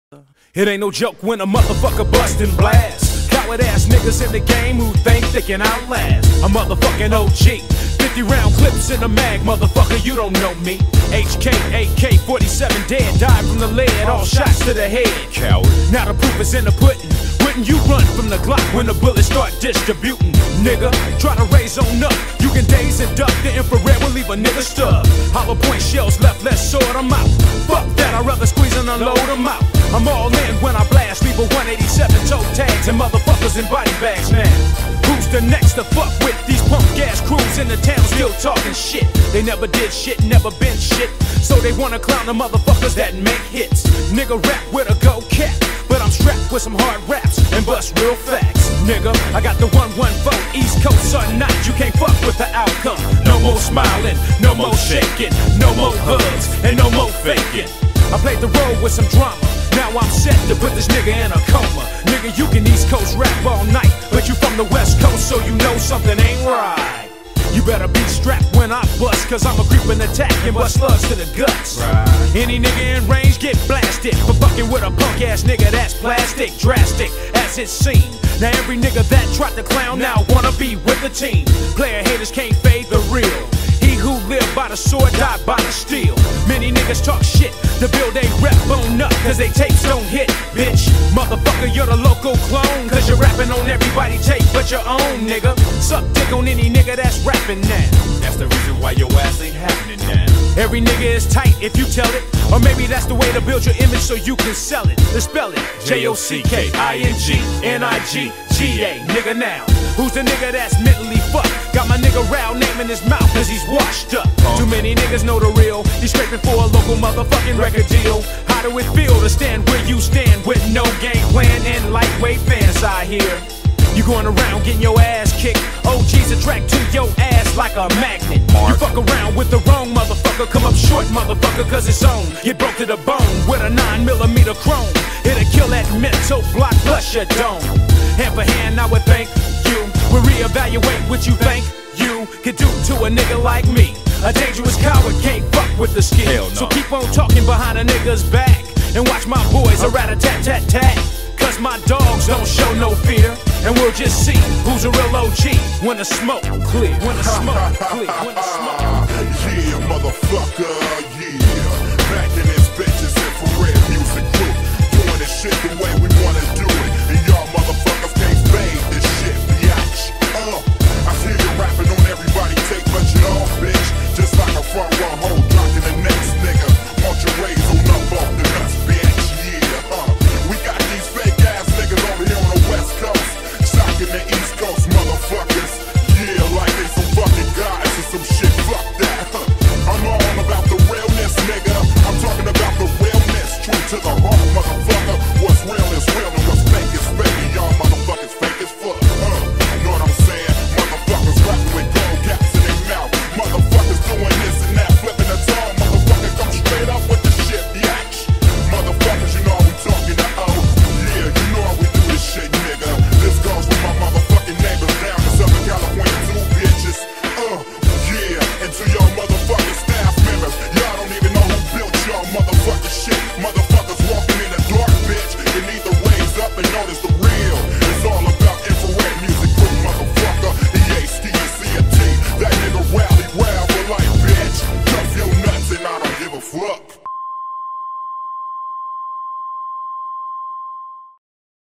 It ain't no joke when a motherfucker bust and blast. Coward ass niggas in the game who think they can outlast a motherfucking OG. 50 round clips in a mag, motherfucker, you don't know me. HK, AK, 47 dead, died from the lead, all shots to the head. Coward. Now the proof is in the pudding. Wouldn't you run from the Glock when the bullets start distributing? Nigga, try to raise on up. You can daze and duck, the infrared will leave a nigga stuck. Hollow point shells left, let's sort them out. Fuck that, I'd rather squeeze and unload them out. I'm all in when I blast, leave a 187 toe tags and motherfuckers in body bags now. Who's the next to fuck with? These punk ass crews in the town still talking shit. They never did shit, never been shit, so they wanna clown the motherfuckers that make hits. Nigga rap with a go cap, but I'm strapped with some hard raps and bust real facts. Nigga, I got the 114, East Coast or not, you can't fuck with the outcome. No more smiling, no more shaking, no more hugs, and no more faking. I played the role with some drama, now I'm set to put this nigga in a coma. Nigga, you can East Coast rap all night, but you from the West Coast, so you know something ain't right. You better be strapped when I bust, cause I'm a creepin' attack and bust slugs to the guts. Any nigga in range get blasted for fucking with a punk ass nigga that's plastic, drastic as it seems. Now every nigga that tried to clown now wanna be with the team. Player haters can't fade the real. He who lived by the sword died by the steel. Many niggas talk shit to build a rep on up, cause they tapes don't hit, bitch. Motherfucker, you're the local clone, cause you're rapping on everybody tape but your own, nigga. Suck dick on any nigga that's rapping now. That's the reason why your ass ain't happening now. Every nigga is tight if you tell it, or maybe that's the way to build your image so you can sell it. Let's spell it J-O-C-K-I-N-G-N-I-G-G-A, nigga now. Who's the nigga that's mentally fucked? Got my nigga Rao name in his mouth cause he's washed up. Too many niggas know the real. He's scraping for a local motherfucking record deal. How do it feel to stand where you stand with no game plan and lightweight fans I hear? You going around getting your ass kicked. OGs attract to your ass like a magnet. You fuck around with the wrong motherfucker, come up short motherfucker cause it's on. Get broke to the bone with a 9mm chrome. It'll kill that mental block plus your dome. Hand for hand I would thank you. We'll reevaluate what you think you could do to a nigga like me. A dangerous coward can't fuck with the skill. No. So keep on talking behind a nigga's back and watch my boys a rat-a-tat-tat-tat. Cause my dogs don't show no fear, and we'll just see who's a real OG when the smoke clear. When the smoke clear. When the smoke clear. Yeah, motherfucker, yeah. Back in this bitch's infrared music group, doing this shit the way we wanna do it, and y'all motherfuckers can't fade this shit, biatch. I hear you rapping on everybody, take but you don't, bitch. Just like a front row hoe blocking the next nigga. Want your raise on up off the nuts, bitch. Yeah, we got these fake ass niggas over here on the West Coast, shocking the East Coast motherfuckers. Yeah, like they some fucking guys or some shit. Fuck that. I'm all about the realness, nigga. I'm talking about the realness, true to the heart, motherfucker.